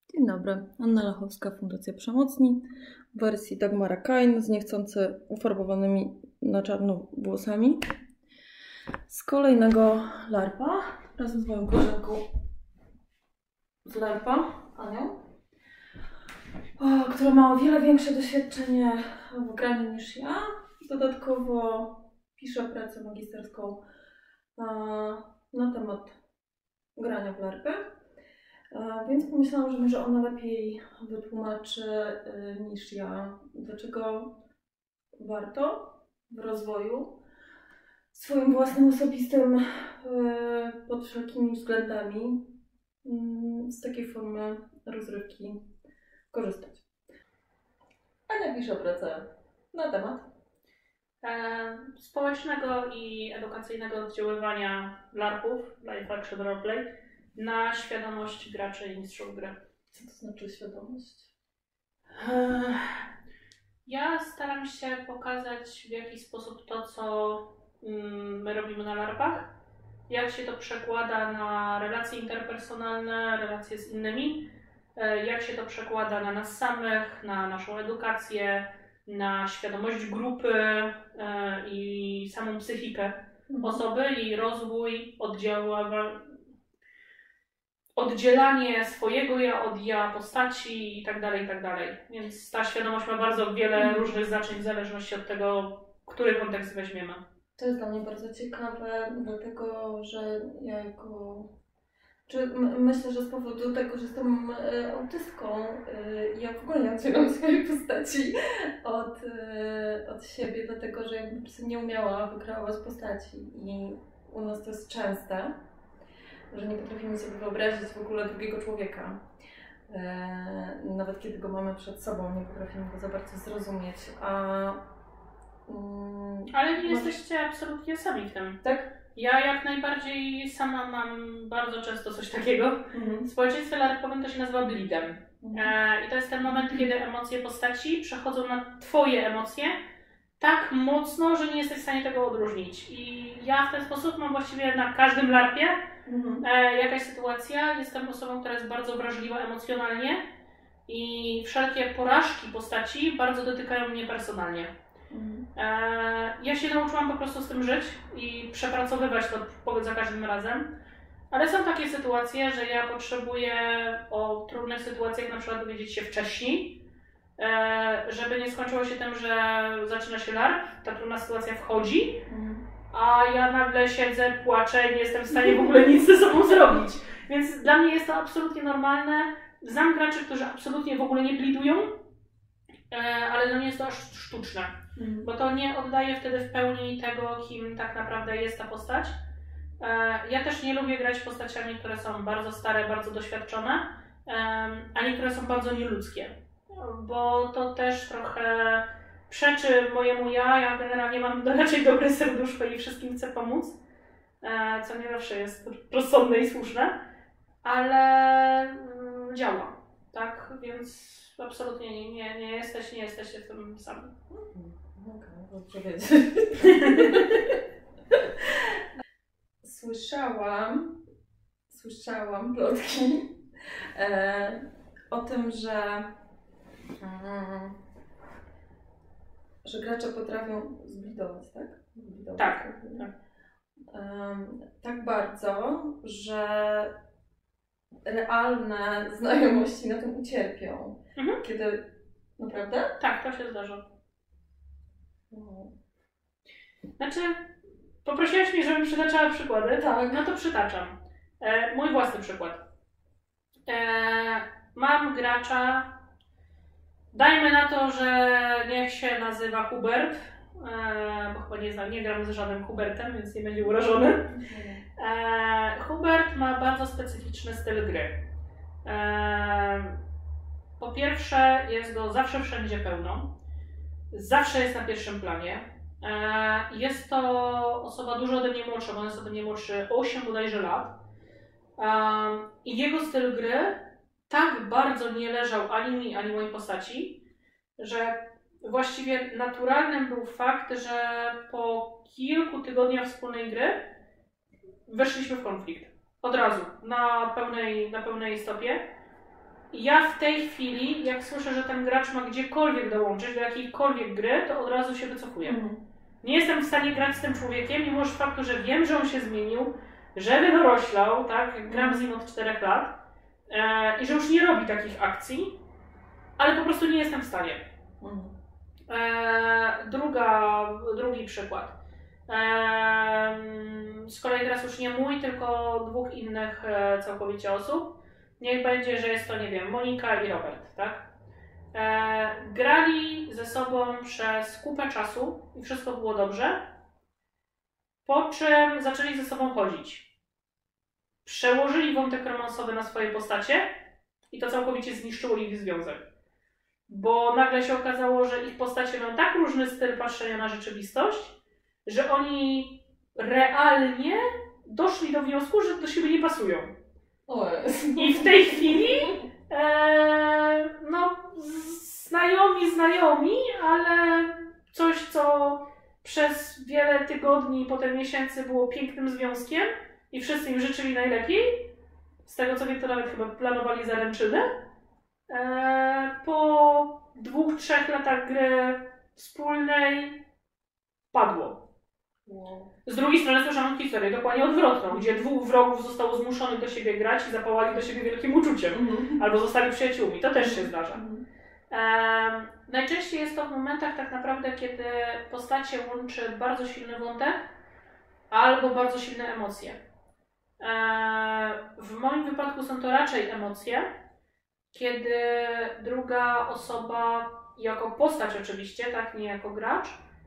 Dzień dobry, Anna Lachowska, Fundacja Przemocni w wersji Dagmara Kain z niechcący ufarbowanymi na czarno włosami z kolejnego LARPa razem z moją koleżanką z LARPa, Anią, która ma o wiele większe doświadczenie w graniu niż ja. Dodatkowo pisze pracę magisterską na temat grania w LARPy. Więc pomyślałam, że może ona lepiej wytłumaczy niż ja, dlaczego warto w rozwoju swoim własnym, osobistym, pod wszelkimi względami z takiej formy rozrywki korzystać. Ania pisze pracę na temat społecznego i edukacyjnego oddziaływania LARPów, Live Action Roleplay, na świadomość graczy i mistrzów gry. Co to znaczy świadomość? Ja staram się pokazać w jakiś sposób to, co my robimy na LARPach, jak się to przekłada na relacje interpersonalne, relacje z innymi, jak się to przekłada na nas samych, na naszą edukację, na świadomość grupy i samą psychikę osoby i rozwój, oddzielanie swojego ja od ja postaci i tak dalej, i tak dalej. Więc ta świadomość ma bardzo wiele różnych znaczeń w zależności od tego, który kontekst weźmiemy. To jest dla mnie bardzo ciekawe, dlatego że ja myślę, że z powodu tego, że jestem autystką, ja w ogóle nie oddzielam swojej postaci od siebie, dlatego że ja po prostu nie umiała wykreować postaci i u nas to jest częste, że nie potrafimy sobie wyobrazić w ogóle drugiego człowieka. Nawet kiedy go mamy przed sobą, nie potrafimy go za bardzo zrozumieć. Ale nie jesteście absolutnie sami w tym. Tak? Ja jak najbardziej sama mam bardzo często coś takiego. W społeczeństwie LARPowym to się nazywa bleedem. I to jest ten moment, kiedy emocje postaci przechodzą na twoje emocje tak mocno, że nie jesteś w stanie tego odróżnić. I ja w ten sposób mam właściwie na każdym LARPie jakaś sytuacja. Jestem osobą, która jest bardzo wrażliwa emocjonalnie i wszelkie porażki postaci bardzo dotykają mnie personalnie. Ja się nauczyłam po prostu z tym żyć i przepracowywać to za każdym razem. Ale są takie sytuacje, że ja potrzebuję o trudnych sytuacjach na przykład dowiedzieć się wcześniej, żeby nie skończyło się tym, że zaczyna się LARP, ta trudna sytuacja wchodzi, a ja nagle siedzę, płaczę i nie jestem w stanie w ogóle nic ze sobą zrobić. Więc dla mnie jest to absolutnie normalne. Znam graczy, którzy absolutnie w ogóle nie blidują, ale dla mnie jest to aż sztuczne, bo to nie oddaje wtedy w pełni tego, kim tak naprawdę jest ta postać. Ja też nie lubię grać postaciami, które są bardzo stare, bardzo doświadczone, a niektóre są bardzo nieludzkie, bo to też trochę przeczy mojemu ja. Ja generalnie mam raczej dobre serduszko i wszystkim chcę pomóc, co nie zawsze jest rozsądne i słuszne, ale działa, tak? Więc absolutnie nie jesteście w tym sami. Okej, dobrze wiedzieć. Słyszałam plotki o tym, że gracze potrafią zblidować, tak? Tak. Tak bardzo, że realne znajomości na tym ucierpią. Kiedy... Naprawdę? Tak, to się zdarza. Znaczy, poprosiłaś mnie, żebym przytaczała przykłady. Tak. No to przytaczam. Mój własny przykład. Mam gracza, dajmy na to, że niech się nazywa Hubert, bo chyba nie gram z żadnym Hubertem, więc nie będzie urażony. Hubert ma bardzo specyficzny styl gry. Po pierwsze, jest go zawsze wszędzie pełno. Zawsze jest na pierwszym planie. Jest to osoba dużo ode mnie młodsza, bo on jest ode mnie młodszy 8 bodajże lat. I jego styl gry tak bardzo nie leżał ani mi, ani mojej postaci, że właściwie naturalnym był fakt, że po kilku tygodniach wspólnej gry weszliśmy w konflikt. Od razu, na pełnej stopie. ja w tej chwili, jak słyszę, że ten gracz ma gdziekolwiek dołączyć, do jakiejkolwiek gry, to od razu się wycofuję. Nie jestem w stanie grać z tym człowiekiem, mimo faktu, że wiem, że on się zmienił, że wydoroślał, tak? Gram z nim od 4 lat i że już nie robi takich akcji, ale po prostu nie jestem w stanie. Drugi przykład. Z kolei teraz już nie mój, tylko 2 innych całkowicie osób. Niech będzie, że jest to, nie wiem, Monika i Robert, tak? Grali ze sobą przez kupę czasu i wszystko było dobrze, po czym zaczęli ze sobą chodzić. Przełożyli wątek romansowy na swoje postacie i to całkowicie zniszczyło ich związek. Bo nagle się okazało, że ich postacie mają tak różny styl patrzenia na rzeczywistość, że oni realnie doszli do wniosku, że do siebie nie pasują. I w tej chwili znajomi, ale coś, co przez wiele tygodni, potem miesięcy było pięknym związkiem i wszyscy im życzyli najlepiej. Z tego co wiem, to nawet chyba planowali zaręczyny. Po 2-3 latach gry wspólnej padło. Z drugiej strony słyszałam historię dokładnie odwrotną, gdzie 2 wrogów zostało zmuszonych do siebie grać i zapałali do siebie wielkim uczuciem. Albo zostali przyjaciółmi. To też się zdarza. Najczęściej jest to w momentach tak naprawdę, kiedy postacie łączy bardzo silny wątek albo bardzo silne emocje. W moim wypadku są to raczej emocje, kiedy druga osoba, jako postać oczywiście, tak, nie jako gracz,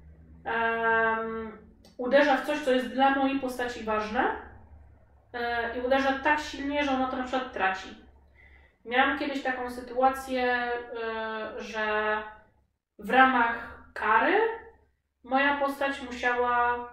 uderza w coś, co jest dla mojej postaci ważne i uderza tak silnie, że ona to na przykład traci. Miałam kiedyś taką sytuację, że w ramach kary moja postać musiała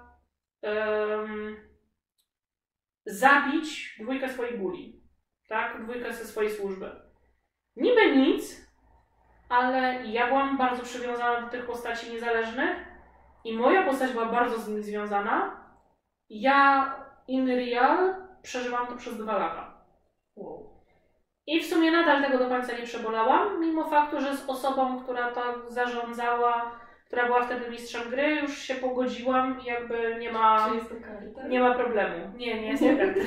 zabić 2 swoich bully, tak? 2 ze swojej służby. Niby nic, ale ja byłam bardzo przywiązana do tych postaci niezależnych i moja postać była bardzo z nimi związana. Ja in real przeżyłam to przez 2 lata. I w sumie nadal tego do końca nie przebolałam, mimo faktu, że z osobą, która to zarządzała, która była wtedy mistrzem gry, już się pogodziłam i jakby nie ma, Czy jest to kary, tak? nie ma problemu. Nie jest to kary.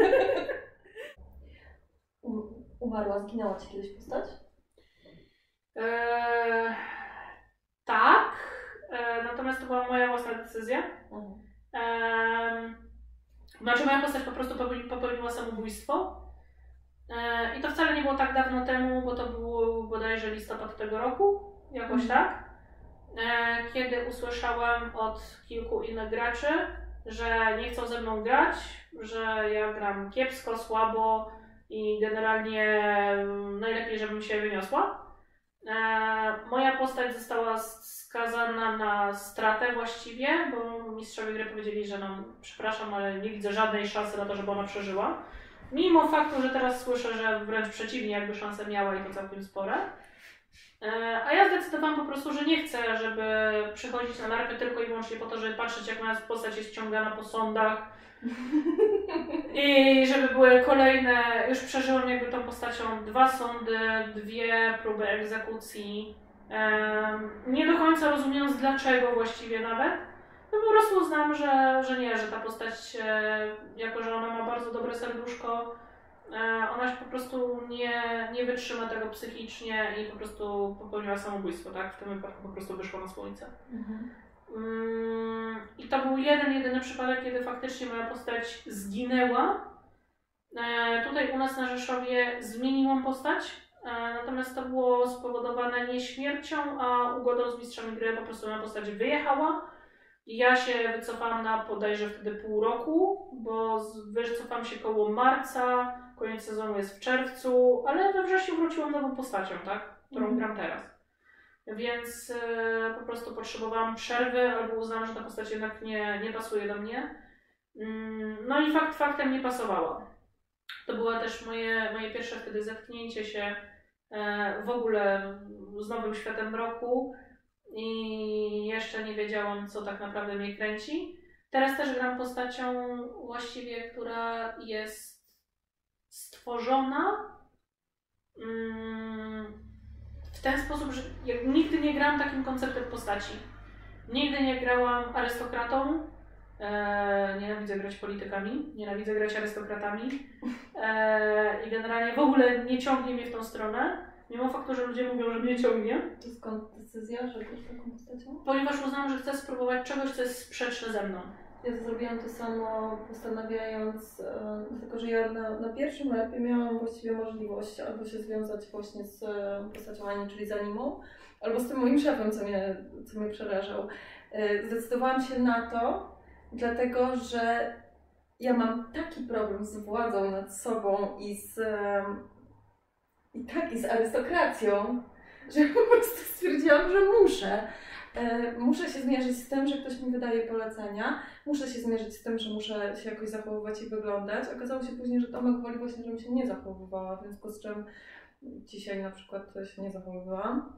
Umarła, zginęła ci kiedyś postać? Tak, natomiast to była moja własna decyzja. Znaczy moja postać po prostu popełniła samobójstwo. I to wcale nie było tak dawno temu, bo to było bodajże listopad tego roku, jakoś tak. Kiedy usłyszałam od kilku innych graczy, że nie chcą ze mną grać, że ja gram kiepsko, słabo i generalnie najlepiej, żebym się wyniosła. Moja postać została skazana na stratę właściwie, bo mistrzowie gry powiedzieli, że przepraszam, ale nie widzę żadnej szansy na to, żeby ona przeżyła. Mimo faktu, że teraz słyszę, że wręcz przeciwnie, jakby szanse miała i to całkiem spore. A ja zdecydowałam po prostu, że nie chcę, żeby przychodzić na larpy tylko i wyłącznie po to, żeby patrzeć, jak moja postać jest ściągana po sądach. I żeby były kolejne, już przeżyłam jakby tą postacią 2 sądy, 2 próby egzekucji. Nie do końca rozumiejąc dlaczego właściwie nawet. No po prostu uznam, że nie, że ta postać, jako że ona ma bardzo dobre serduszko, ona się po prostu nie wytrzyma tego psychicznie i po prostu popełniła samobójstwo, tak? W tym wypadku po prostu wyszła na słońce. I to był jedyny przypadek, kiedy faktycznie moja postać zginęła. Tutaj u nas na Rzeszowie zmieniłam postać, natomiast to było spowodowane nie śmiercią, a ugodą z mistrzami gry. Po prostu moja postać wyjechała. Ja się wycofałam na bodajże wtedy pół roku, bo wycofałam się koło marca, koniec sezonu jest w czerwcu, ale we wrześniu wróciłam nową postacią, tak? Którą gram teraz. Więc po prostu potrzebowałam przerwy, albo uznałam, że ta postać jednak nie pasuje do mnie. No i faktem nie pasowała. To było też moje pierwsze wtedy zetknięcie się w ogóle z nowym światem mroku i jeszcze nie wiedziałam, co tak naprawdę mnie kręci. Teraz też gram postacią właściwie, która jest stworzona w ten sposób, że ja nigdy nie grałam takim konceptem postaci. Nigdy nie grałam arystokratą. Nienawidzę grać politykami, nienawidzę grać arystokratami i generalnie w ogóle nie ciągnie mnie w tą stronę, mimo faktu, że ludzie mówią, że mnie ciągnie. To skąd decyzja, że grasz taką postacią? Ponieważ uznałam, że chcę spróbować czegoś, co jest sprzeczne ze mną. Ja zrobiłam to samo, postanawiając, dlatego że ja na pierwszym etapie miałam właściwie możliwość albo się związać właśnie z postacią Ani, czyli z Animą, albo z tym moim szefem, co mnie przerażał. Zdecydowałam się na to, dlatego że ja mam taki problem z władzą nad sobą i z arystokracją, że po prostu stwierdziłam, że muszę się zmierzyć z tym, że ktoś mi wydaje polecenia, muszę się zmierzyć z tym, że muszę się jakoś zachowywać i wyglądać. Okazało się później, że Tomek woli właśnie, żebym się nie zachowywała, w związku z czym dzisiaj na przykład się nie zachowywałam.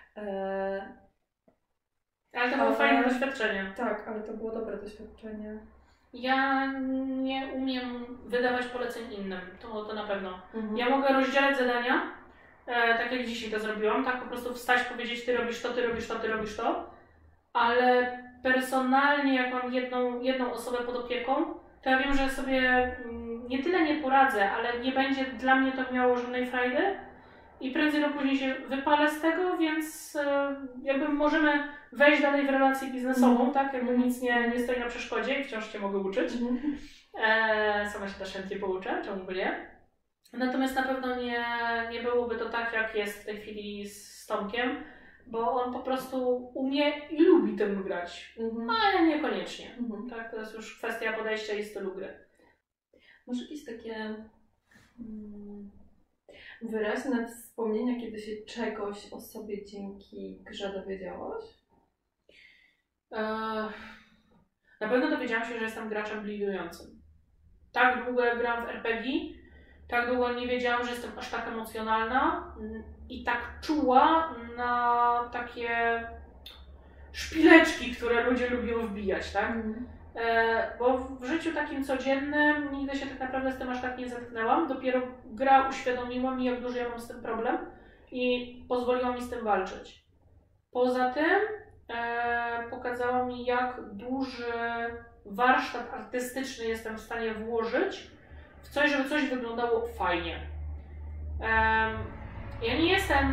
Ale to było fajne doświadczenie. Tak, ale to było dobre doświadczenie. Ja nie umiem wydawać poleceń innym, to na pewno. Ja mogę rozdzielać zadania, tak jak dzisiaj to zrobiłam, tak po prostu wstać, powiedzieć ty robisz to, ty robisz to, ty robisz to, ale personalnie jak mam jedną osobę pod opieką, to ja wiem, że sobie nie tyle nie poradzę, ale nie będzie dla mnie to miało żadnej frajdy i prędzej lub później się wypalę z tego, więc jakby możemy wejść dalej w relację biznesową, tak? Jakby nic nie stoi na przeszkodzie i wciąż Cię mogę uczyć. Sama się też chętnie pouczę, czemu by nie? Natomiast na pewno nie byłoby to tak, jak jest w tej chwili z Tomkiem, bo on po prostu umie i lubi tym grać, ale niekoniecznie. Tak? To jest już kwestia podejścia i stylu gry. Może jakieś takie wyraźne wspomnienia, kiedy się czegoś o sobie dzięki grze dowiedziałaś? Na pewno dowiedziałam się, że jestem graczem blidującym. Tak długo jak grałam w RPG, tak długo nie wiedziałam, że jestem aż tak emocjonalna i tak czuła na takie szpileczki, które ludzie lubią wbijać, tak? Bo w życiu takim codziennym nigdy się tak naprawdę z tym aż tak nie zetknęłam. Dopiero gra uświadomiła mi, jak duży ja mam z tym problem i pozwoliła mi z tym walczyć. Poza tym pokazała mi, jak duży warsztat artystyczny jestem w stanie włożyć w coś, żeby coś wyglądało fajnie. Ja nie jestem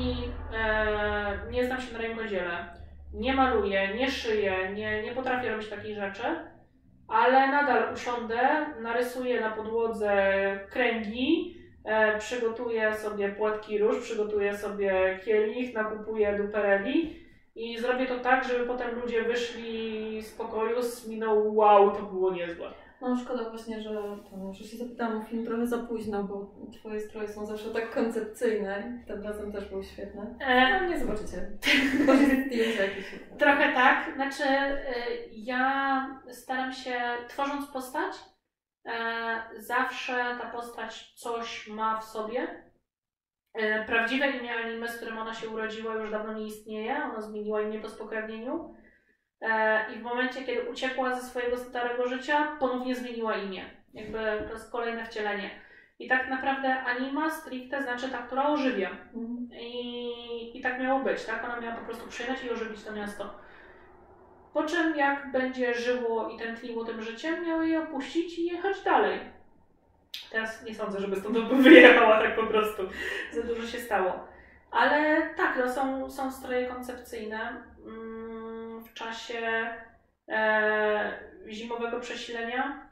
nie znam się na rękodziele, nie maluję, nie szyję, nie potrafię robić takich rzeczy, ale nadal usiądę, narysuję na podłodze kręgi, przygotuję sobie płatki róż, przygotuję sobie kielich, nakupuję dupereli i zrobię to tak, żeby potem ludzie wyszli z pokoju z miną wow, to było niezłe. No szkoda właśnie, że się zapytałam o film trochę za późno, bo Twoje stroje są zawsze tak koncepcyjne. Tym razem też był świetny. No nie zobaczycie. Trochę tak. Znaczy ja staram się, tworząc postać, zawsze ta postać coś ma w sobie. Prawdziwe imię anime, z którym ona się urodziła, już dawno nie istnieje. Ona zmieniła imię po spokrewnieniu. I w momencie, kiedy uciekła ze swojego starego życia, ponownie zmieniła imię. Jakby to jest kolejne wcielenie. I tak naprawdę anima stricte znaczy ta, która ożywia. I tak miało być, tak? Ona miała po prostu przyjechać i ożywić to miasto. Po czym jak będzie żyło i tętniło tym życiem, miały je opuścić i jechać dalej. Teraz nie sądzę, żeby stąd wyjechała tak po prostu. Za dużo się stało. Ale tak, no są stroje koncepcyjne. W czasie zimowego przesilenia,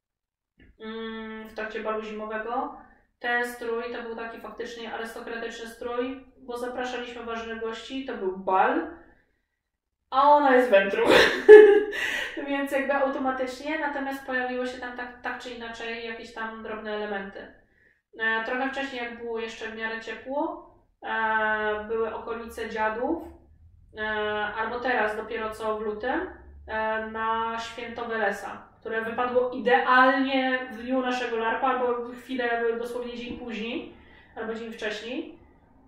w trakcie balu zimowego, ten strój to był taki faktycznie arystokratyczny strój, bo zapraszaliśmy ważnych gości, to był bal, a ona jest wędrą. Więc jakby automatycznie, natomiast pojawiło się tam tak czy inaczej jakieś tam drobne elementy. Trochę wcześniej, jak było jeszcze w miarę ciepło, były okolice dziadów, albo teraz dopiero co w lutym, na święto Welesa, które wypadło idealnie w dniu naszego LARPa, albo chwilę, dosłownie dzień później, albo dzień wcześniej.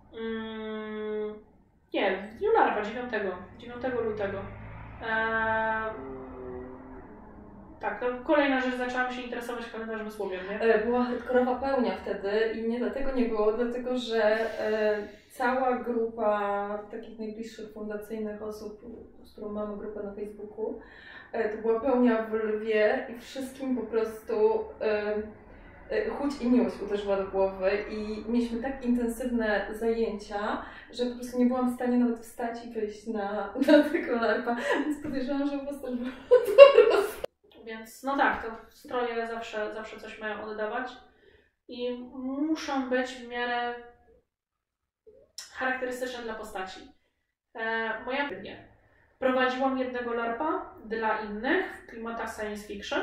Nie, w dniu LARPa, 9 lutego. Tak, to kolejna rzecz, zaczęłam się interesować kalendarzem słowiem, nie? Była hardkorowa pełnia wtedy i nie dlatego nie było, dlatego że cała grupa takich najbliższych fundacyjnych osób, z którą mamy grupę na Facebooku, to była pełnia w Lwie i wszystkim po prostu chuć i miłość uderzyła do głowy i mieliśmy tak intensywne zajęcia, że po prostu nie byłam w stanie nawet wstać i wyjść na tego LARPa, więc podejrzewam, że u was też było to. Więc no tak, to stroje zawsze coś mają oddawać i muszą być w miarę charakterystyczne dla postaci. Moja nie. Prowadziłam jednego LARPa dla innych w klimatach science fiction,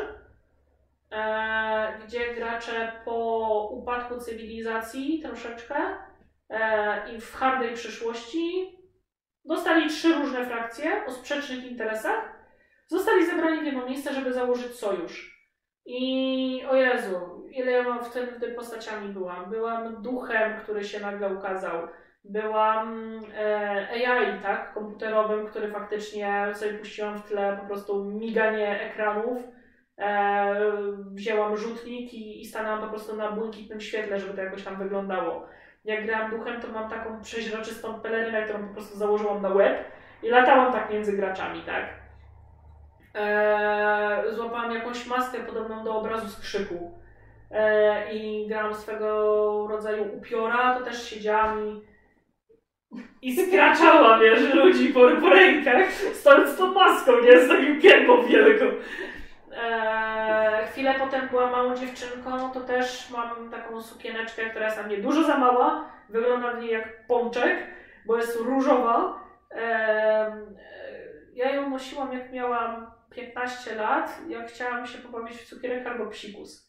gdzie gracze po upadku cywilizacji troszeczkę i w hardej przyszłości dostali 3 różne frakcje o sprzecznych interesach. Zostali zebrani w jedno miejsce, żeby założyć sojusz. I o Jezu, ile ja mam w tym postaciami byłam. Byłam duchem, który się nagle ukazał. Byłam AI, tak, komputerowym, który faktycznie sobie puściłam w tle po prostu miganie ekranów. Wzięłam rzutnik i stanęłam po prostu na błękitnym świetle, żeby to jakoś tam wyglądało. Jak grałam duchem, to mam taką przeźroczystą pelerynę, którą po prostu założyłam na łeb i latałam tak między graczami, tak. Złapałam jakąś maskę podobną do obrazu z Krzyku i grałam swego rodzaju upiora, to też siedziałam i skraczałam, wiesz, ludzi po rękach, stojąc z tą maską, nie, z takim kępą wielką. Chwilę potem była małą dziewczynką, to też mam taką sukieneczkę, która jest na mnie dużo za mała, wygląda w niej jak pączek, bo jest różowa. Ja ją nosiłam jak miałam 15 lat, jak chciałam się pobawić w cukierek albo psikus.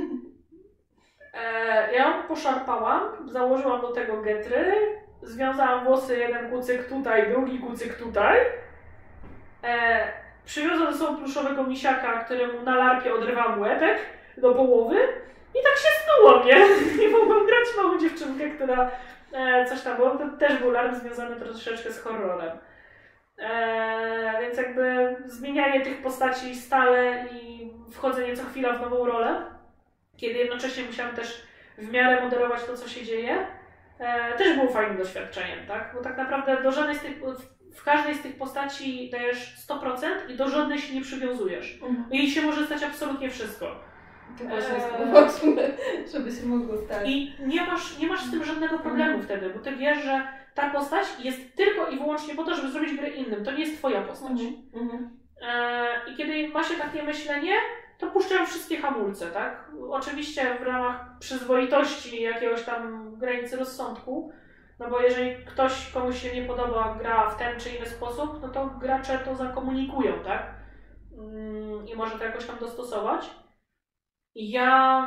Ja ją poszarpałam, założyłam do tego getry, związałam włosy, jeden kucyk tutaj, drugi kucyk tutaj. Przywiozłam ze sobą pluszowego misiaka, któremu na LARPie odrywałam łebek do połowy i tak się snułam, nie? I mogłam grać małą dziewczynkę, która coś tam było. To też był LARP związany troszeczkę z horrorem. Więc jakby zmienianie tych postaci stale i wchodzenie co chwila w nową rolę, kiedy jednocześnie musiałam też w miarę moderować to, co się dzieje, też było fajnym doświadczeniem, tak? Bo tak naprawdę w każdej z tych postaci dajesz 100% i do żadnej się nie przywiązujesz. I się może stać absolutnie wszystko. To właśnie jest ważne, żeby się mogło stać. I nie masz z tym żadnego problemu wtedy, bo ty wiesz, że ta postać jest tylko i wyłącznie po to, żeby zrobić grę innym. To nie jest twoja postać. I kiedy ma się takie myślenie, to puszczają wszystkie hamulce, tak? Oczywiście w ramach przyzwoitości i jakiegoś tam granicy rozsądku, no bo jeżeli komuś się nie podoba gra w ten czy inny sposób, no to gracze to zakomunikują, tak? I może to jakoś tam dostosować. Ja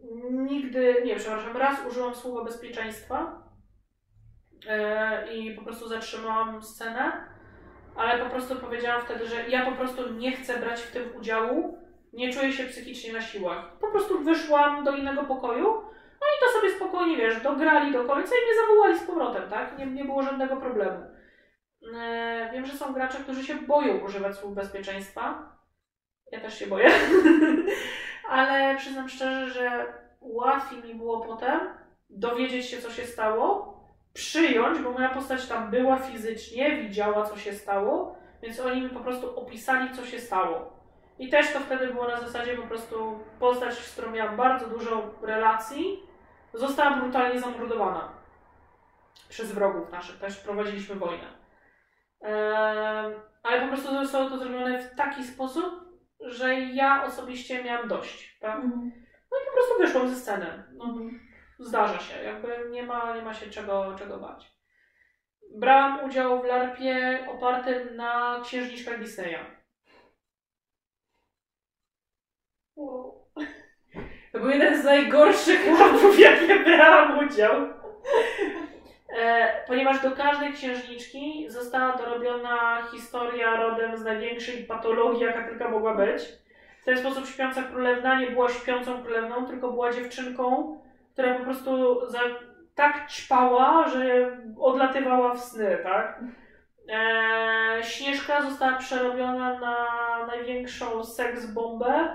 raz użyłam słowa bezpieczeństwa i po prostu zatrzymałam scenę, ale po prostu powiedziałam wtedy, że ja po prostu nie chcę brać w tym udziału, nie czuję się psychicznie na siłach. Po prostu wyszłam do innego pokoju, no i to sobie spokojnie, wiesz, dograli do końca i mnie zawołali z powrotem, tak? Nie było żadnego problemu. Wiem, że są gracze, którzy się boją używać słów bezpieczeństwa. Ja też się boję. Ale przyznam szczerze, że łatwiej mi było potem dowiedzieć się, co się stało, przyjąć, bo moja postać tam była fizycznie, widziała, co się stało, więc oni mi po prostu opisali, co się stało. I też to wtedy było na zasadzie po prostu postać, z którą miałam bardzo dużo relacji, została brutalnie zamordowana przez wrogów naszych. Też prowadziliśmy wojnę. Ale po prostu zostało to zrobione w taki sposób, że ja osobiście miałam dość. Tak? No i po prostu wyszłam ze sceny. No, zdarza się, jakby nie ma się czego bać. Brałam udział w LARPie opartym na księżniczkach Disneya. Wow. To był jeden z najgorszych LARPów, w jakie brałam udział. Ponieważ do każdej księżniczki została dorobiona historia rodem z największej patologii, jaka tylko mogła być. W ten sposób śpiąca królewna nie była śpiącą królewną, tylko była dziewczynką, która po prostu tak ćpała, że odlatywała w sny, tak? Śnieżka została przerobiona na największą seks-bombę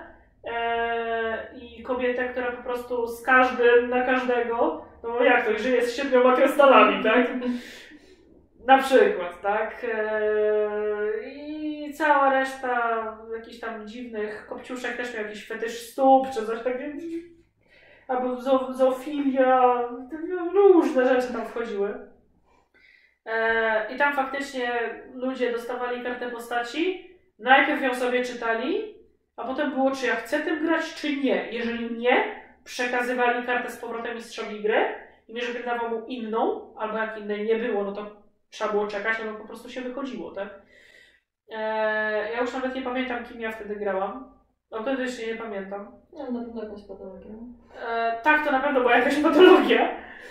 i kobietę, która po prostu z każdym na każdego, no bo jak to, żyje z 7 krystalami, tak? Na przykład, tak? I cała reszta jakichś tam dziwnych kopciuszek też miał jakiś fetysz stóp, czy coś takiego. Albo zoofilia, różne rzeczy tam wchodziły. I tam faktycznie ludzie dostawali kartę postaci, najpierw ją sobie czytali, a potem było, czy ja chcę tym grać, czy nie. Jeżeli nie, przekazywali kartę z powrotem mistrzowi gry i jeżeli dawał mu inną, albo jak innej nie było, no to trzeba było czekać, albo po prostu się wychodziło, tak? Ja już nawet nie pamiętam, kim ja wtedy grałam. Autentycznie nie pamiętam. No, na pewno jakąś patologię. Tak, to na pewno była jakaś patologia.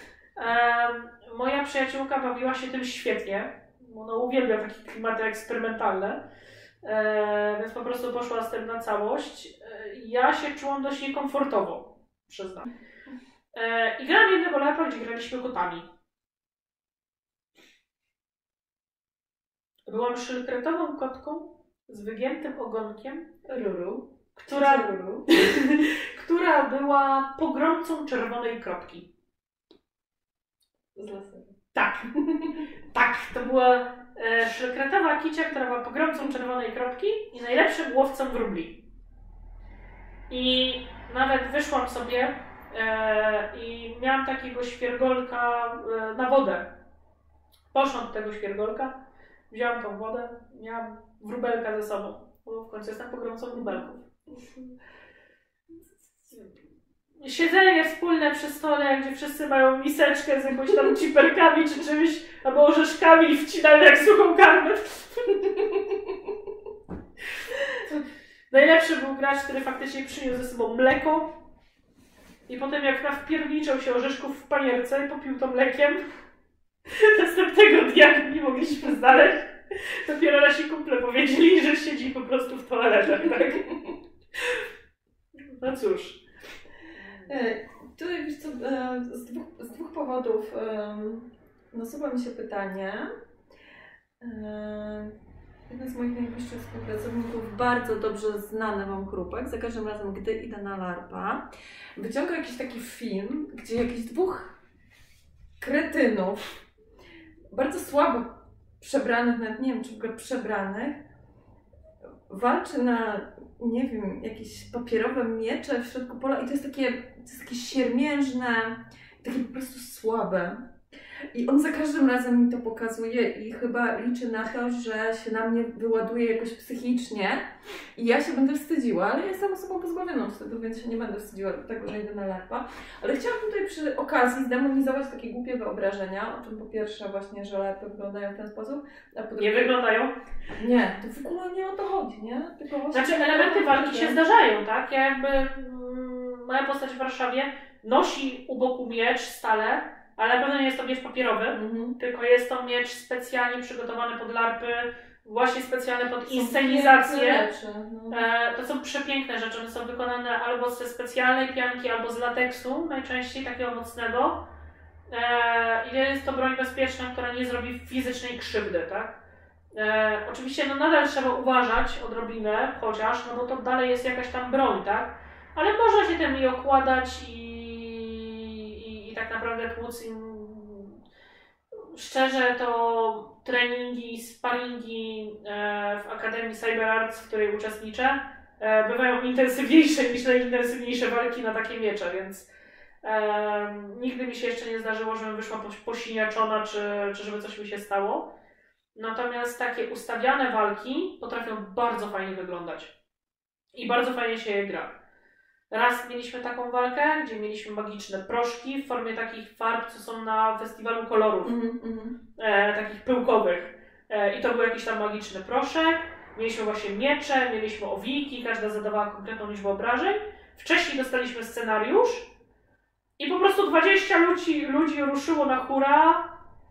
Moja przyjaciółka bawiła się tym świetnie. Ona uwielbia takie klimaty eksperymentalne. Więc po prostu poszła z tym na całość. Ja się czułam dość niekomfortowo, przyznam. I grałam jednego LARPa, gdzie graliśmy kotami. Byłam szylkretową kotką z wygiętym ogonkiem, Ruru. która była pogromcą czerwonej kropki. Z laseru. Tak. Tak, to była szylkretowa kicia, która była pogromcą czerwonej kropki i najlepszym łowcą wróbli. I nawet wyszłam sobie i miałam takiego świergolka na wodę. Poszłam do tego świergolka, wzięłam tą wodę, miałam wróbelka ze sobą, bo w końcu jestem pogromcą wróbelków. Siedzenie wspólne przy stole, gdzie wszyscy mają miseczkę z jakąś tam ciperkami czy czymś, albo orzeszkami i wcinają jak suchą karmę. Najlepszy był gracz, który faktycznie przyniósł ze sobą mleko i potem jak nawpierniczał się orzeszków w panierce i popił to mlekiem, następnego dnia nie mogliśmy znaleźć. Dopiero nasi kumple powiedzieli, że siedzi po prostu w toaletach, tak? No cóż. Tu wiesz co, z dwóch powodów nasuwa mi się pytanie. Jeden z moich najbliższych współpracowników, bardzo dobrze znany wam chłopak, za każdym razem, gdy idę na LARPa, wyciąga jakiś taki film, gdzie jakichś dwóch kretynów, bardzo słabo przebranych, nawet nie wiem czy w ogóle przebranych, walczy na, nie wiem, jakieś papierowe miecze w środku pola i to jest takie siermiężne, takie po prostu słabe. I on za każdym razem mi to pokazuje i chyba liczy na to, że się na mnie wyładuje jakoś psychicznie i ja się będę wstydziła, ale ja jestem osobą pozbawioną wstydu, więc się nie będę wstydziła tego, że idę na LARPa. Ale chciałam tutaj przy okazji zdemonizować takie głupie wyobrażenia, o czym po pierwsze właśnie, że LARPy wyglądają w ten sposób, a po drugie... Nie wyglądają? Nie, to w ogóle nie o to chodzi, nie? Tylko znaczy elementy walki się zdarzają, tak? Ja jakby... moja postać w Warszawie nosi u boku miecz stale, ale na pewno nie jest to miecz papierowy, tylko jest to miecz specjalnie przygotowany pod LARPy, właśnie specjalne pod inscenizację. To są przepiękne rzeczy, one są wykonane albo ze specjalnej pianki, albo z lateksu, najczęściej takiego mocnego. I jest to broń bezpieczna, która nie zrobi fizycznej krzywdy, tak? Oczywiście no nadal trzeba uważać odrobinę, chociaż, no bo to dalej jest jakaś tam broń, tak? Ale można się tym i okładać i tak naprawdę tłuc im. Szczerze to treningi, sparingi w Akademii Cyber Arts, w której uczestniczę, bywają intensywniejsze niż najintensywniejsze walki na takie miecze, więc nigdy mi się jeszcze nie zdarzyło, żebym wyszła posiniaczona, czy żeby coś mi się stało. Natomiast takie ustawiane walki potrafią bardzo fajnie wyglądać i bardzo fajnie się je gra. Raz mieliśmy taką walkę, gdzie mieliśmy magiczne proszki w formie takich farb, co są na festiwalu kolorów, takich pyłkowych. I to był jakiś tam magiczny proszek. Mieliśmy właśnie miecze, mieliśmy owijki, każda zadawała konkretną liczbę obrażeń. Wcześniej dostaliśmy scenariusz i po prostu 20 ludzi ruszyło na hura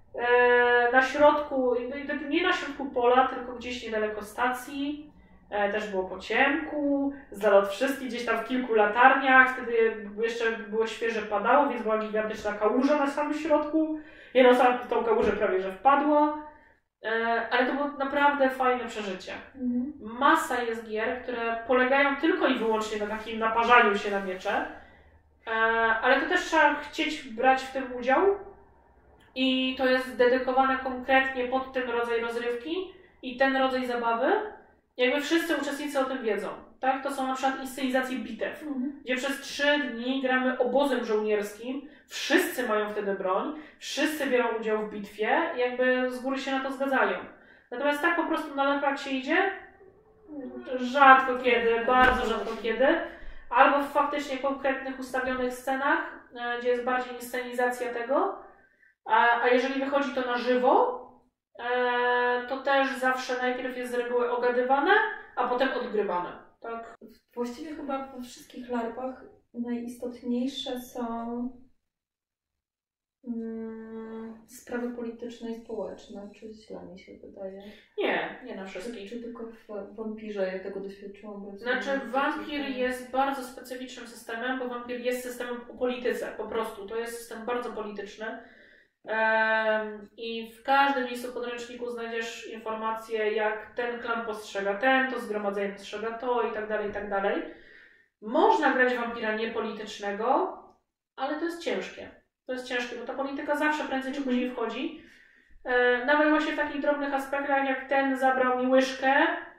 na środku, nie na środku pola, tylko gdzieś niedaleko stacji. Też było po ciemku, z dala od wszystkich, gdzieś tam w kilku latarniach, wtedy jeszcze było świeże padało, więc była gigantyczna kałuża na samym środku. Jedna osoba w tą kałużę prawie że wpadła. Ale to było naprawdę fajne przeżycie. Masa jest gier, które polegają tylko i wyłącznie na takim naparzaniu się na miecze, ale to też trzeba chcieć brać w tym udział i to jest dedykowane konkretnie pod ten rodzaj rozrywki i ten rodzaj zabawy. Jakby wszyscy uczestnicy o tym wiedzą. Tak? To są na przykład inscenizacje bitew, gdzie przez 3 dni gramy obozem żołnierskim, wszyscy mają wtedy broń, wszyscy biorą udział w bitwie i jakby z góry się na to zgadzają. Natomiast tak po prostu na LARPach się idzie? Rzadko kiedy, bardzo rzadko kiedy. Albo w faktycznie konkretnych ustawionych scenach, gdzie jest bardziej inscenizacja tego. A jeżeli wychodzi to na żywo, to też zawsze najpierw jest z reguły ogadywane, a potem odgrywane. Tak? Właściwie chyba we wszystkich LARPach najistotniejsze są sprawy polityczne i społeczne, czy źle mi się wydaje? Nie na wszystkich. Czy tylko w Wampirze ja tego doświadczyłam? Znaczy Wampir jest bardzo specyficznym systemem, bo Wampir jest systemem o polityce, po prostu. To jest system bardzo polityczny. I w każdym miejscu podręczniku znajdziesz informacje, jak ten klan postrzega to zgromadzenie postrzega to i tak dalej, i tak dalej. Można grać wampira niepolitycznego, ale to jest ciężkie. To jest ciężkie, bo ta polityka zawsze prędzej czy później wchodzi. Nawet właśnie w takich drobnych aspektach, jak ten zabrał mi łyżkę.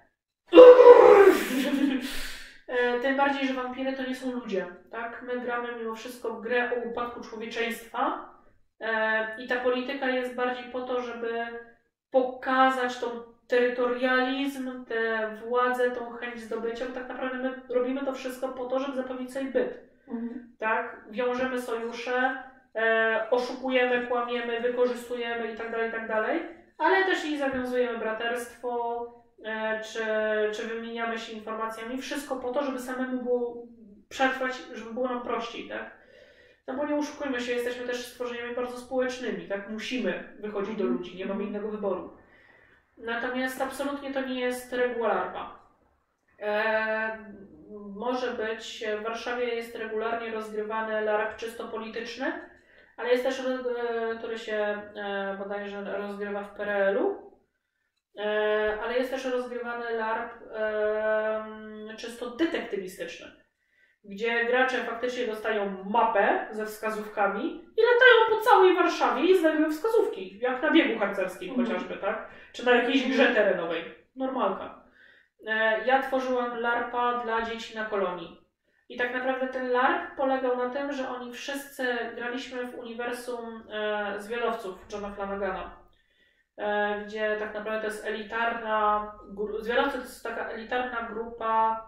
Tym bardziej, że wampiry to nie są ludzie. Tak? My gramy mimo wszystko w grę o upadku człowieczeństwa. I ta polityka jest bardziej po to, żeby pokazać tą terytorializm, tę władzę, tą chęć zdobycia, bo tak naprawdę my robimy to wszystko po to, żeby zapewnić sobie byt. Tak? Wiążemy sojusze, oszukujemy, kłamiemy, wykorzystujemy itd., ale też i zawiązujemy braterstwo, czy wymieniamy się informacjami. Wszystko po to, żeby samemu było przetrwać, żeby było nam prościej. Tak? No bo nie oszukujmy się, jesteśmy też stworzeniami bardzo społecznymi, tak? Musimy wychodzić do ludzi, nie mamy innego wyboru. Natomiast absolutnie to nie jest reguła LARPa. Może być, w Warszawie jest regularnie rozgrywany LARP czysto polityczny, ale jest też, który się bodajże rozgrywa w PRL-u, ale jest też rozgrywany LARP czysto detektywistyczny, gdzie gracze faktycznie dostają mapę ze wskazówkami i latają po całej Warszawie i znajdują wskazówki, jak na biegu harcerskim chociażby, tak? Czy na jakiejś grze terenowej. Normalka. Ja tworzyłam LARPa dla dzieci na kolonii. I tak naprawdę ten LARP polegał na tym, że oni wszyscy graliśmy w uniwersum Zwiadowców Johna Flanagana, gdzie tak naprawdę to jest elitarna... Zwiadowcy to jest taka elitarna grupa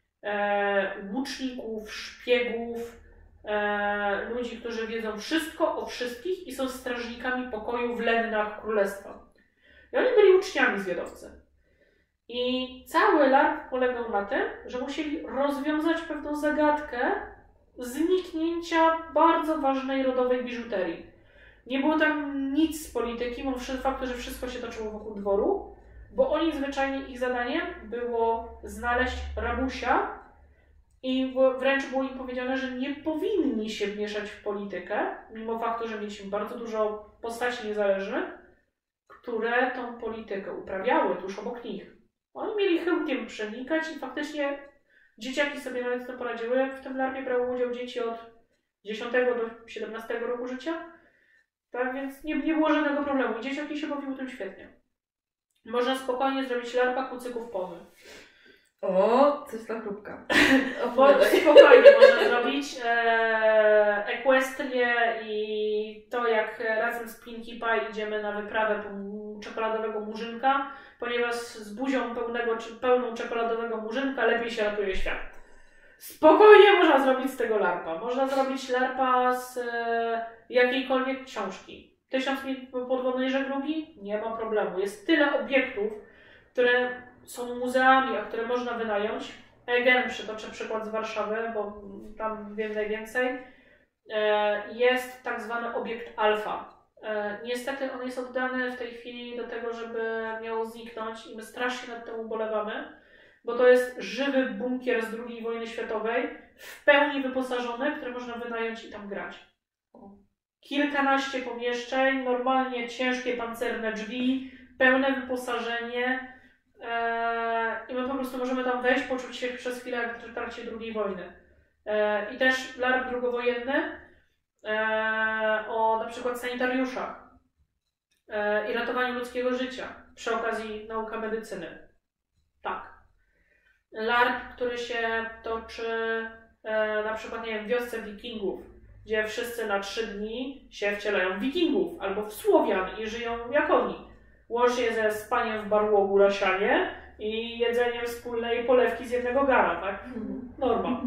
łuczników, szpiegów, ludzi, którzy wiedzą wszystko o wszystkich i są strażnikami pokoju w Lennach Królestwa. I oni byli uczniami zwiadowcy. I cały LARP polegał na tym, że musieli rozwiązać pewną zagadkę zniknięcia bardzo ważnej rodowej biżuterii. Nie było tam nic z polityki, mimo faktu, że wszystko się toczyło wokół dworu, bo oni zwyczajnie, ich zadaniem było znaleźć rabusia i wręcz było im powiedziane, że nie powinni się wmieszać w politykę, mimo faktu, że mieliśmy bardzo dużo postaci niezależnych, które tą politykę uprawiały tuż obok nich. Oni mieli chyłkiem przenikać i faktycznie dzieciaki sobie nawet to poradziły. W tym LARPie brały udział dzieci od 10 do 17 roku życia. Tak więc nie było żadnego problemu. Dzieciaki się bawiły tym świetnie. Można spokojnie zrobić LARPa kucyków pomy. O, coś dla chrupka. Spokojnie można zrobić Equestrię i to, jak razem z Pinkie Pie idziemy na wyprawę czekoladowego murzynka, ponieważ z buzią pełną czekoladowego murzynka lepiej się ratuje świat. Spokojnie można zrobić z tego LARPa. Można zrobić LARPa z jakiejkolwiek książki. 1000 mil podwodnej żeglugi? Nie ma problemu. Jest tyle obiektów, które są muzeami, a które można wynająć. Again, przytoczę przykład z Warszawy, bo tam wiem najwięcej. Jest tak zwany obiekt alfa. Niestety on jest oddany w tej chwili do tego, żeby miał zniknąć i my strasznie nad tym ubolewamy, bo to jest żywy bunkier z II wojny światowej, w pełni wyposażony, który można wynająć i tam grać. Kilkanaście pomieszczeń, normalnie ciężkie pancerne drzwi, pełne wyposażenie i my po prostu możemy tam wejść, poczuć się przez chwilę jak w trakcie II wojny. I też LARP drugowojenny o na przykład sanitariuszach i ratowaniu ludzkiego życia przy okazji nauka medycyny. Tak. LARP, który się toczy na przykład, nie wiem, w wiosce wikingów, gdzie wszyscy na 3 dni się wcielają w wikingów albo w Słowian i żyją jak oni. Łącznie ze spaniem w barłogu na sianie i jedzeniem wspólnej polewki z jednego gara, tak? Norma.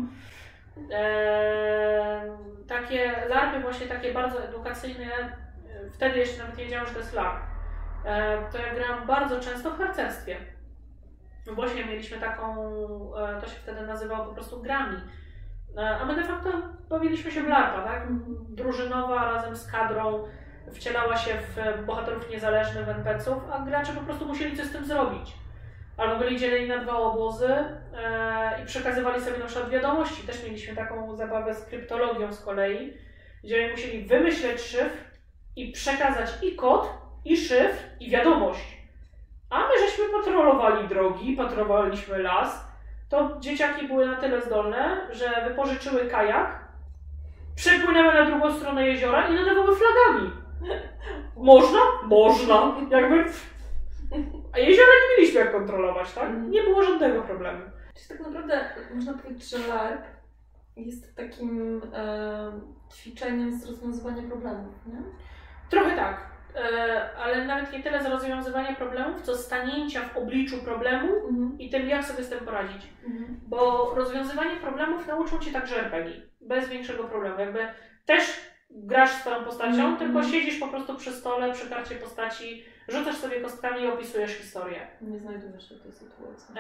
Takie LARPy właśnie takie bardzo edukacyjne, wtedy jeszcze nawet nie wiedziałam, że to jest LARP. To ja grałam bardzo często w harcerstwie. Właśnie mieliśmy taką, to się wtedy nazywało po prostu grami. A my de facto bawiliśmy się w LARPa, tak? Drużynowa razem z kadrą wcielała się w bohaterów niezależnych, w NPC-ów, a gracze po prostu musieli coś z tym zrobić. Albo byli dzieleni na 2 obozy i przekazywali sobie na przykład wiadomości. Też mieliśmy taką zabawę z kryptologią z kolei, gdzie musieli wymyśleć szyfr i przekazać i kod, i szyfr, i wiadomość. A my żeśmy patrolowali drogi, patrolowaliśmy las, to dzieciaki były na tyle zdolne, że wypożyczyły kajak, przepłynęły na drugą stronę jeziora i nadawały flagami. Można? Można. Jakby... A jeziora nie mieliśmy jak kontrolować, tak? Nie było żadnego problemu. Czyli tak naprawdę można powiedzieć, że LARP jest takim ćwiczeniem z rozwiązywania problemów, nie? Trochę tak. Ale nawet nie tyle z rozwiązywania problemów, co stanięcia w obliczu problemu i tym, jak sobie z tym poradzić. Bo rozwiązywanie problemów nauczą Cię także RPG. Bez większego problemu. Jakby też grasz swoją postacią, tylko siedzisz po prostu przy stole, przy karcie postaci, rzucasz sobie kostkami i opisujesz historię. Nie znajdujesz się w tej sytuacji.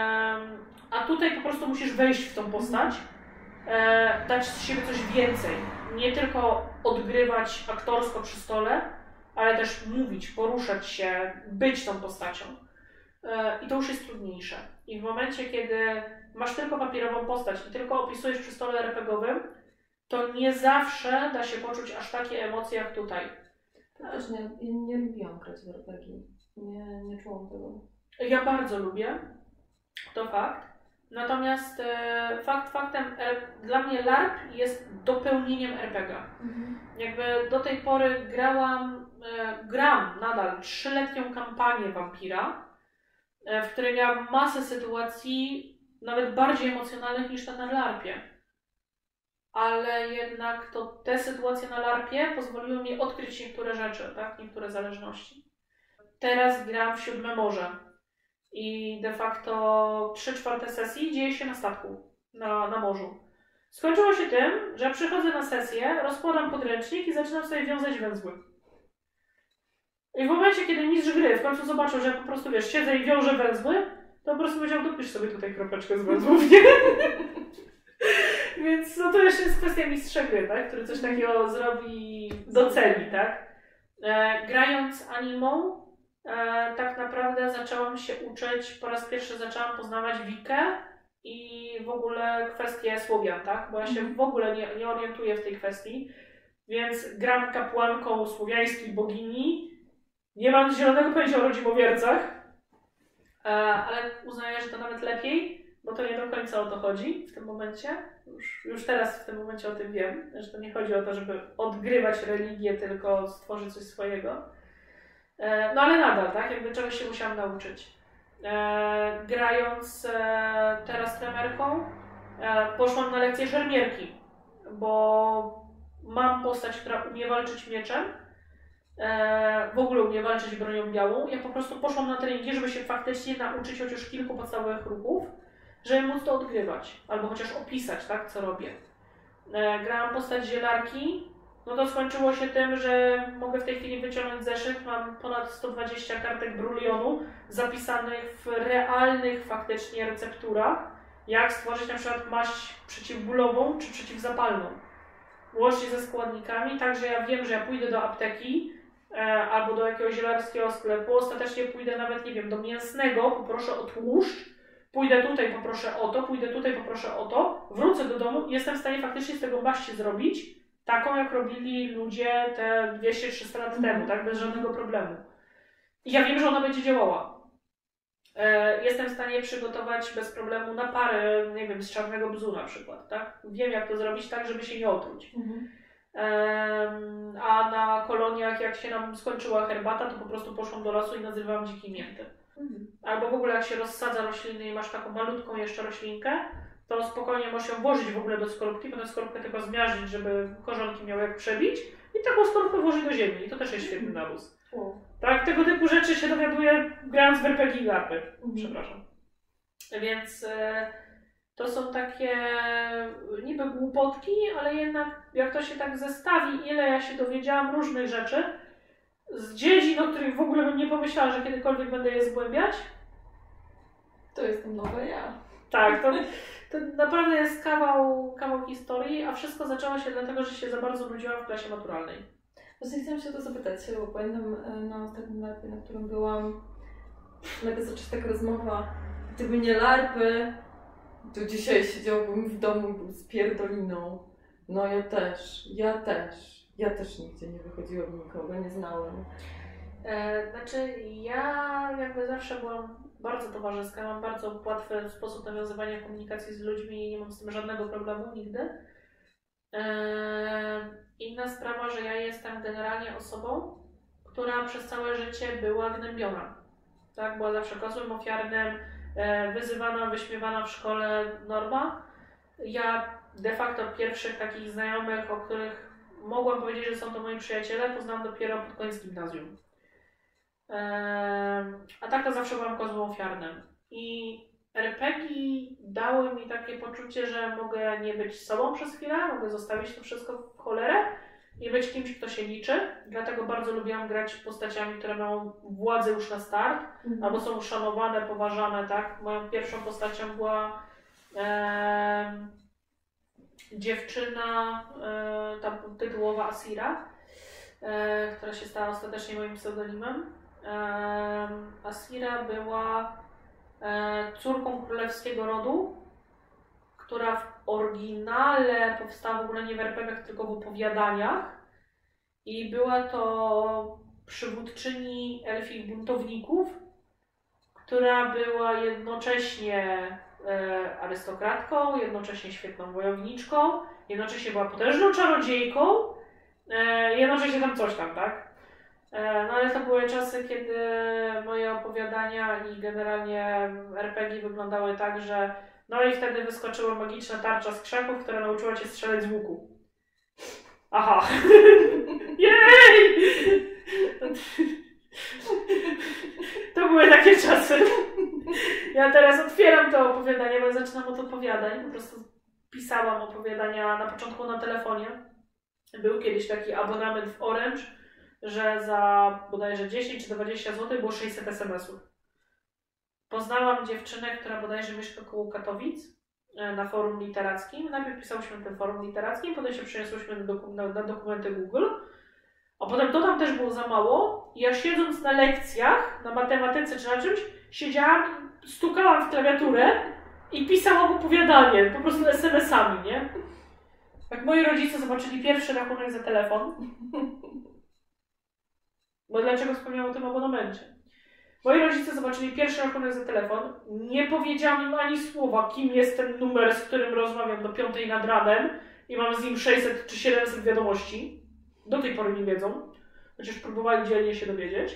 A tutaj po prostu musisz wejść w tą postać, dać z siebie coś więcej. Nie tylko odgrywać aktorsko przy stole, ale też mówić, poruszać się, być tą postacią. I to już jest trudniejsze. I w momencie, kiedy masz tylko papierową postać i tylko opisujesz przy stole RPG-owym, to nie zawsze da się poczuć aż takie emocje jak tutaj. Ja też nie lubiłam grać w RPG. Nie czułam tego. Ja bardzo lubię, to fakt. Natomiast faktem, dla mnie LARP jest dopełnieniem RPG. Jakby do tej pory gram nadal 3-letnią kampanię Vampira, w której miałam masę sytuacji nawet bardziej emocjonalnych niż te na LARPie. Ale jednak to te sytuacje na LARPie pozwoliły mi odkryć niektóre rzeczy, tak? Niektóre zależności. Teraz gram w 7 morze i de facto 3/4 sesji dzieje się na statku, na morzu. Skończyło się tym, że przychodzę na sesję, rozkładam podręcznik i zaczynam sobie wiązać węzły. I w momencie, kiedy mistrz gry w końcu zobaczył, że po prostu, wiesz, siedzę i wiążę węzły, to po prostu powiedział, dopisz sobie tutaj kropeczkę z węzłów, nie? Więc no to jeszcze jest kwestia mistrza gry, tak? Który coś takiego zrobi, doceni, tak? Grając animą, tak naprawdę zaczęłam się uczyć, po raz pierwszy zaczęłam poznawać Wikę i w ogóle kwestie Słowian, tak? Bo ja się w ogóle nie orientuję w tej kwestii, więc gram kapłanką słowiańskiej bogini, nie mam zielonego pojęcia o rodzimowiercach, ale uznaję, że to nawet lepiej, bo to nie do końca o to chodzi w tym momencie. Już teraz w tym momencie o tym wiem, że to nie chodzi o to, żeby odgrywać religię, tylko stworzyć coś swojego. No ale nadal, tak? Jakby czegoś się musiałam nauczyć. Grając teraz tremerką, poszłam na lekcję szermierki, bo mam postać, która umie walczyć mieczem, w ogóle umie walczyć bronią białą. Ja po prostu poszłam na treningi, żeby się faktycznie nauczyć chociaż kilku podstawowych ruchów, żeby móc to odgrywać, albo chociaż opisać, tak, co robię. Grałam postać zielarki, no to skończyło się tym, że mogę w tej chwili wyciągnąć zeszyt, mam ponad 120 kartek brulionu zapisanych w realnych faktycznie recepturach, jak stworzyć na przykład maść przeciwbólową czy przeciwzapalną. Łącznie ze składnikami, tak że ja wiem, że ja pójdę do apteki albo do jakiegoś zielarskiego sklepu, ostatecznie pójdę nawet, nie wiem, do mięsnego, poproszę o tłuszcz, pójdę tutaj, poproszę o to, pójdę tutaj, poproszę o to, wrócę do domu i jestem w stanie faktycznie z tego maść zrobić, taką jak robili ludzie te 200-300 lat temu, tak, bez żadnego problemu. Ja wiem, że ona będzie działała. Jestem w stanie przygotować bez problemu na parę, nie wiem, z czarnego bzu na przykład, tak? Wiem, jak to zrobić tak, żeby się nie otruć. A na koloniach, jak się nam skończyła herbata, to po prostu poszłam do lasu i nazywałam dzikiej mięty. Albo w ogóle jak się rozsadza rośliny i masz taką malutką jeszcze roślinkę, to spokojnie możesz ją włożyć w ogóle do skorupki, potem skorupkę tylko zmiażdżyć, żeby korzonki miały jak przebić i taką skorupkę włożyć do ziemi. I to też jest świetny nawóz. Tak, tego typu rzeczy się dowiaduję grając w RPG i larpy. Przepraszam. Więc to są takie niby głupotki, ale jednak jak to się tak zestawi, ile ja się dowiedziałam różnych rzeczy z dziedzin, o których w ogóle bym nie pomyślała, że kiedykolwiek będę je zgłębiać. To jestem nowa ja. Tak, to naprawdę jest kawał historii, a wszystko zaczęło się dlatego, że się za bardzo nudziłam w klasie maturalnej. Właśnie chciałam się o to zapytać, bo pamiętam na ostatnim larpie, na którym byłam, nagle zaczęła się taka rozmowa, gdyby nie larpy, to dzisiaj siedziałbym w domu z pierdoliną. No ja też nigdzie nie wychodziłam, nikogo nie znałem. Znaczy ja jakby zawsze byłam bardzo towarzyska, mam bardzo łatwy sposób nawiązywania komunikacji z ludźmi i nie mam z tym żadnego problemu nigdy. Inna sprawa, że ja jestem generalnie osobą, która przez całe życie była gnębiona. Tak? Była zawsze kozłem ofiarnym, wyzywana, wyśmiewana w szkole, norma. Ja de facto pierwszych takich znajomych, o których mogłam powiedzieć, że są to moi przyjaciele, poznałam dopiero pod koniec gimnazjum. A tak to zawsze byłam kozłem ofiarnym. I RPG dały mi takie poczucie, że mogę nie być sobą przez chwilę, mogę zostawić to wszystko w cholerę i być kimś, kto się liczy. Dlatego bardzo lubiłam grać postaciami, które mają władzę już na start, albo są uszanowane, poważane, tak? Moją pierwszą postacią była dziewczyna, ta tytułowa Asira, która się stała ostatecznie moim pseudonimem. Asira była córką królewskiego rodu, która w oryginale powstała w ogóle nie w RPG-ach, tylko w opowiadaniach. I była to przywódczyni elfich buntowników, która była jednocześnie arystokratką, jednocześnie świetną wojowniczką, jednocześnie była potężną czarodziejką, jednocześnie tam coś tam, tak? No ale to były czasy, kiedy moje opowiadania i generalnie RPG wyglądały tak, że no i wtedy wyskoczyła magiczna tarcza z krzaków, która nauczyła cię strzelać z łuku. Aha! Jej! To były takie czasy. Ja teraz otwieram to opowiadanie, bo zaczynam od opowiadań. Po prostu pisałam opowiadania na początku na telefonie. Był kiedyś taki abonament w Orange, że za bodajże 10 czy 20 zł było 600 SMS-ów. Poznałam dziewczynę, która bodajże mieszka koło Katowic na forum literackim. Najpierw pisałyśmy na tym forum literackim, potem się przeniosłyśmy na dokumenty Google, a potem to tam też było za mało. I ja siedząc na lekcjach, na matematyce czy na czymś, siedziałam, stukałam w klawiaturę i pisałam opowiadanie, po prostu SMS-ami, nie? Jak moi rodzice zobaczyli pierwszy rachunek za telefon, bo dlaczego wspomniałam o tym abonamencie? Moi rodzice zobaczyli pierwszy rachunek za telefon, nie powiedziałam im ani słowa, kim jest ten numer, z którym rozmawiam do 5 nad ranem i mam z nim 600 czy 700 wiadomości. Do tej pory nie wiedzą, chociaż próbowali dzielnie się dowiedzieć.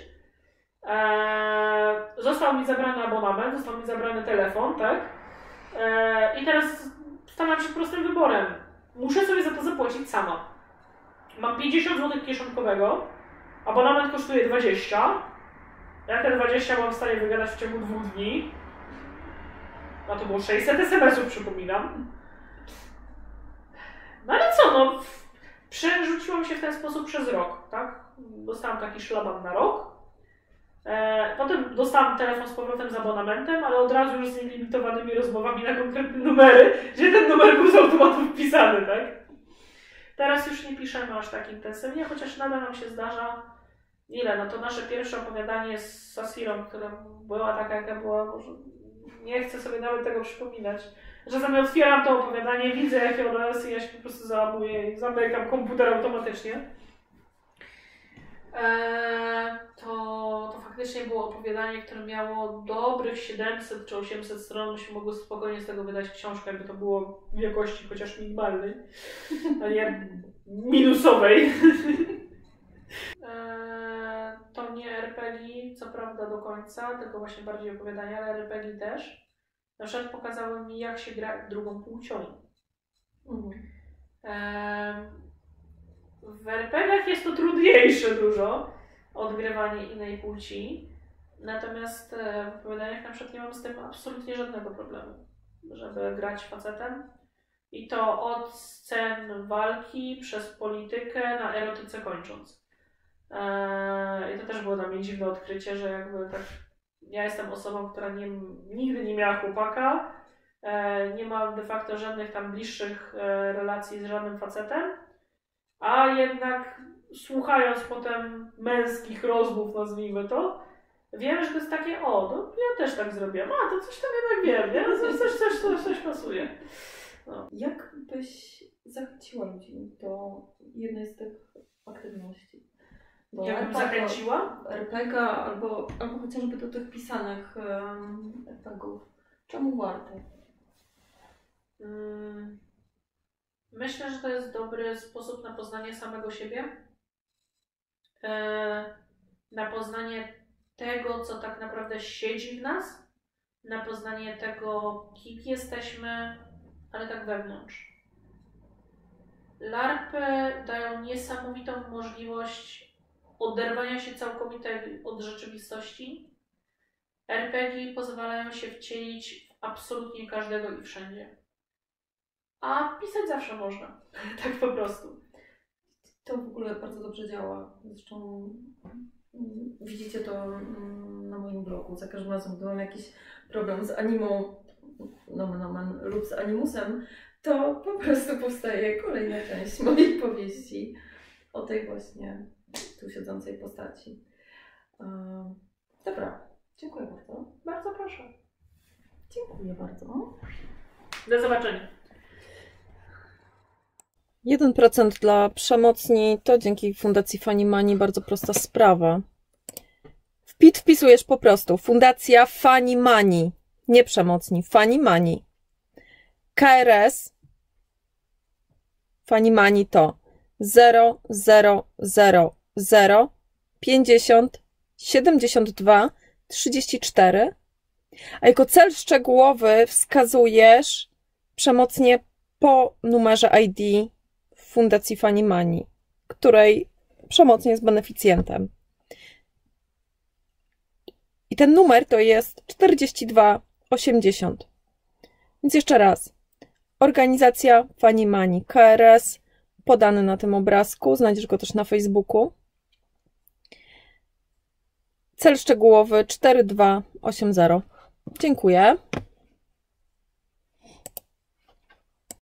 Został mi zabrany abonament, został mi zabrany telefon, tak? I teraz stanęłam przed prostym wyborem. Muszę sobie za to zapłacić sama. Mam 50 zł kieszonkowego, abonament kosztuje 20. Ja te 20 mam w stanie wygadać w ciągu 2 dni. A to było 600 SMS-ów, przypominam. No ale co, no... Przerzuciłam się w ten sposób przez rok, tak? Dostałam taki szlaban na rok. Potem dostałam telefon z powrotem z abonamentem, ale od razu już z nielimitowanymi rozmowami na konkretne numery, że ten numer był z automatu wpisany, tak? Teraz już nie piszemy aż tak intensywnie, chociaż nadal nam się zdarza. Ile? No to nasze pierwsze opowiadanie z Sasirą, która była taka, jaka była, może nie chcę sobie nawet tego przypominać. Czasami otwieram to opowiadanie, widzę jakie ono jest i ja się po prostu załamuję i zamykam komputer automatycznie. To faktycznie było opowiadanie, które miało dobrych 700 czy 800 stron. Myśmy mogły spokojnie z tego wydać książkę, jakby to było w jakości chociaż minimalnej, a nie minusowej. To nie RPG, co prawda do końca, tylko właśnie bardziej opowiadania, ale RPG też. Na przykład pokazały mi, jak się gra drugą płcią. W RPG-ach jest to trudniejsze dużo, odgrywanie innej płci. Natomiast w opowiadaniach na przykład nie mam z tym absolutnie żadnego problemu, żeby grać facetem. I to od scen walki, przez politykę, na erotyce kończąc. I to też było dla mnie dziwne odkrycie, że jakby tak... Ja jestem osobą, która nigdy nie miała chłopaka, nie ma de facto żadnych tam bliższych relacji z żadnym facetem, a jednak słuchając potem męskich rozmów, nazwijmy to, wiem, że to jest takie, no ja też tak zrobiłam, to coś tam jednak wiem, nie? Coś pasuje. No. Jak byś zachęciła ludzi do jednej z tych aktywności? Jak bym zachęciła? RPG albo chociażby do tych pisanych RPGów. Czemu warto? Myślę, że to jest dobry sposób na poznanie samego siebie. Na poznanie tego, co tak naprawdę siedzi w nas. Na poznanie tego, kim jesteśmy, ale tak wewnątrz. LARPy dają niesamowitą możliwość oderwania się całkowite od rzeczywistości. RPG pozwalają się wcielić w absolutnie każdego i wszędzie. A pisać zawsze można. Tak po prostu. To w ogóle bardzo dobrze działa. Zresztą widzicie to na moim blogu. Za każdym razem, gdy mam jakiś problem z animą, lub z animusem, to po prostu powstaje kolejna część mojej powieści o tej właśnie tu siedzącej postaci. Dobra, dziękuję bardzo. Bardzo proszę. Dziękuję bardzo. Do zobaczenia. 1% dla przemocni to dzięki Fundacji Fanimani bardzo prosta sprawa. W PIT wpisujesz po prostu Fundacja Fanimani, nie przemocni, Fanimani. KRS Fanimani to 0000 50 72 34, a jako cel szczegółowy wskazujesz przemocnie po numerze ID Fundacji Fanimani, której przemocnie jest beneficjentem. I ten numer to jest 4280. Więc jeszcze raz. Organizacja Fanimani, KRS, podany na tym obrazku, znajdziesz go też na Facebooku. Cel szczegółowy 4280. Dziękuję.